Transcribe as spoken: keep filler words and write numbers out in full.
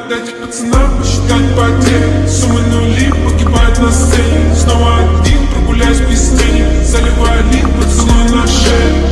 дать пацанам посчитать потери. Суммы нули погибают на сцене. Снова один, прогуляюсь без тени, заливая лик поцелуй на шее.